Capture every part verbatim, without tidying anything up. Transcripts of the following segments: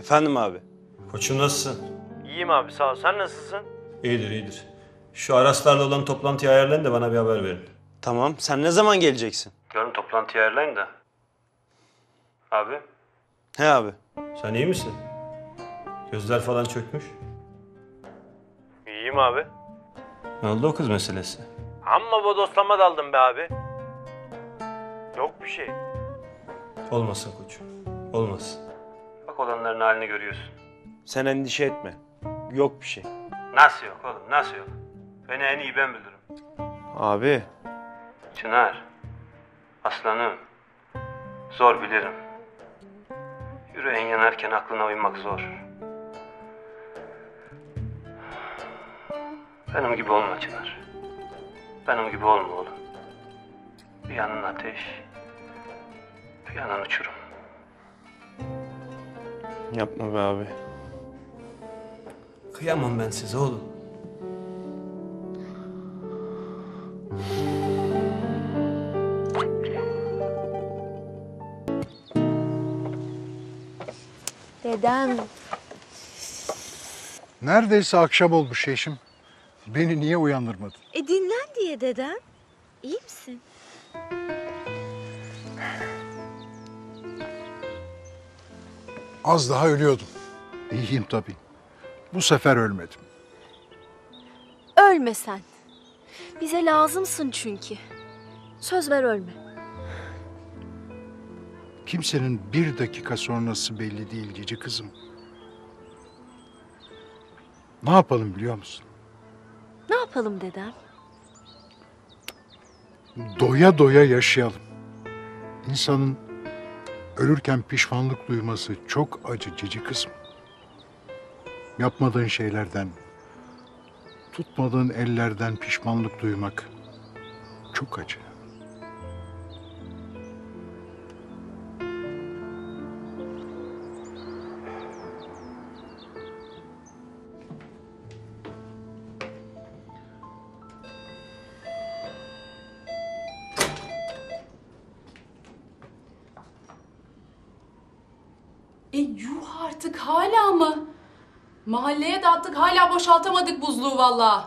Efendim abi. Koçum nasılsın? İyiyim abi sağ ol. Sen nasılsın? İyidir iyidir. Şu Araslarla olan toplantıyı ayarlayın da bana bir haber verin. Tamam. Sen ne zaman geleceksin? Yarın toplantıyı ayarlayın da. Abi He abi. sen iyi misin? Gözler falan çökmüş. İyiyim abi. Ne oldu o kız meselesi? Amma bodoslama daldım be abi. Yok bir şey. Olmasın koçum. Olmasın. Bak olanların halini görüyorsun. Sen endişe etme. Yok bir şey. Nasıl yok oğlum nasıl yok? Beni en iyi ben bilirim. Abi. Çınar. Aslanım. Zor bilirim. Yüreğin yanarken aklına uymak zor. Benim gibi olma Çınar. Benim gibi olma oğlum. Bir yanın ateş, bir yanın uçurum. Yapma be abi. Kıyamam ben size oğlum. Dedem. Neredeyse akşam olmuş eşim. Beni niye uyandırmadın? E dinlen diye dedem. İyi misin? Az daha ölüyordum. İyiyim tabii. Bu sefer ölmedim. Ölme sen. Bize lazımsın çünkü. Söz ver ölme. Kimsenin bir dakika sonrası belli değil cici kızım. Ne yapalım biliyor musun? Ne yapalım dedem? Doya doya yaşayalım. İnsanın ölürken pişmanlık duyması çok acı cici kızım. Yapmadığın şeylerden, tutmadığın ellerden pişmanlık duymak çok acı. E yuh artık hala mı? Mahalleye dağıttık hala boşaltamadık buzluğu vallahi.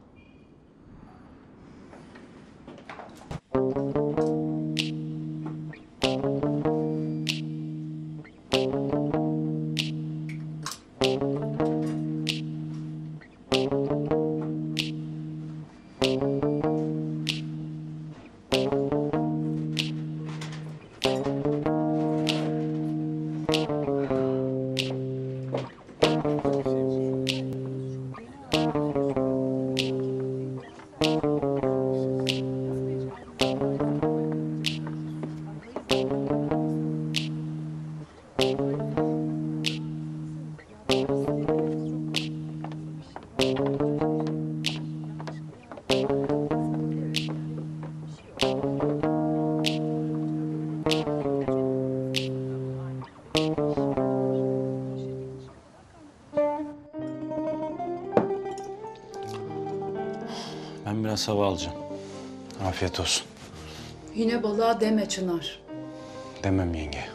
Ben biraz hava alacağım. Afiyet olsun. Yine balığa deme Çınar. Demem yenge.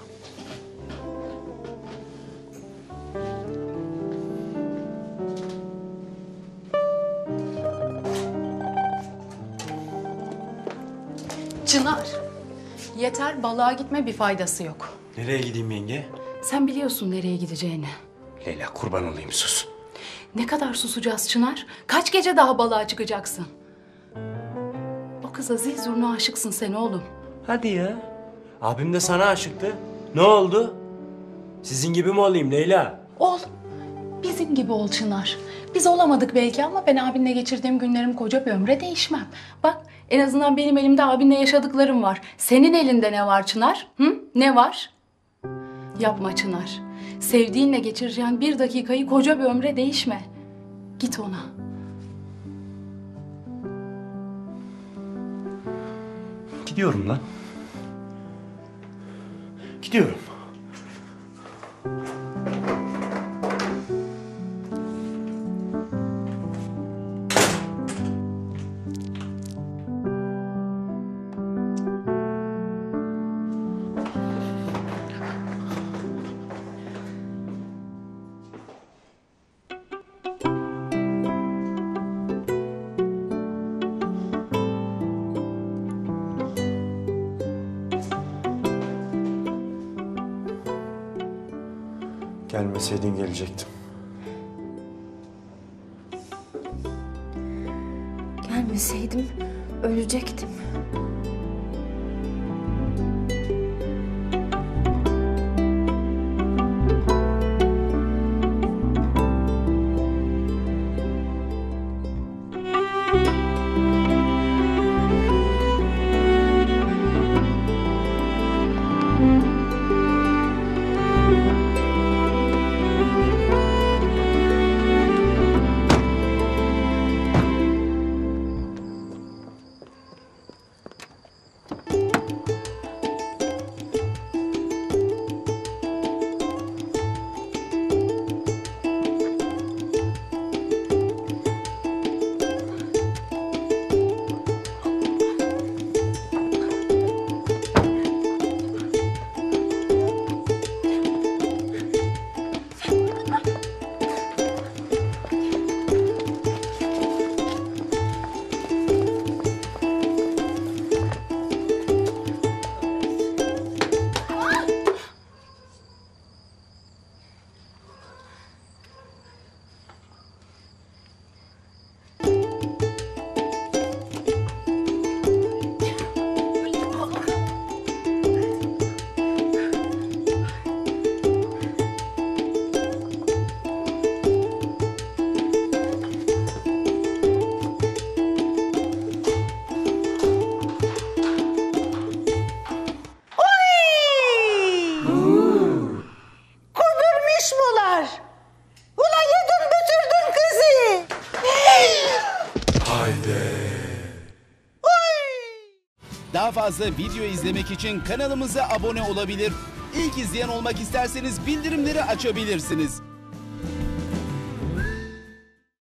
Çınar. Yeter balığa gitme bir faydası yok. Nereye gideyim yenge? Sen biliyorsun nereye gideceğini. Leyla kurban olayım sus. Ne kadar susacağız Çınar? Kaç gece daha balığa çıkacaksın? O kıza zil zurna aşıksın sen oğlum. Hadi ya. Abim de sana aşıktı. Ne oldu? Sizin gibi mi olayım Leyla? Ol. Bizim gibi ol Çınar. Biz olamadık belki ama ben abinle geçirdiğim günlerim koca bir ömre değişmem. Bak en azından benim elimde abinle yaşadıklarım var. Senin elinde ne var Çınar? Hı? Ne var? Yapma Çınar. Sevdiğinle geçireceğin bir dakikayı koca bir ömre değişme. Git ona. Gidiyorum lan. Gidiyorum. Gelmeseydin gelecektim. Gelmeseydim ölecektim. Daha fazla video izlemek için kanalımıza abone olabilir. İlk izleyen olmak isterseniz bildirimleri açabilirsiniz.